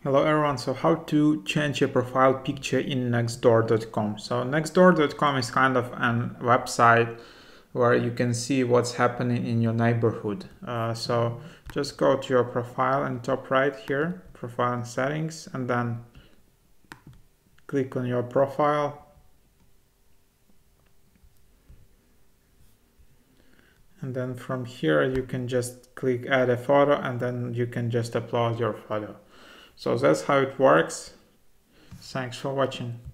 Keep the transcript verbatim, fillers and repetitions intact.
Hello everyone, so how to change your profile picture in nextdoor dot com. So nextdoor dot com is kind of a website where you can see what's happening in your neighborhood. Uh, so just go to your profile and top right here, profile and settings, and then click on your profile. And then from here you can just click add a photo, and then you can just upload your photo. So that's how it works. Thanks for watching.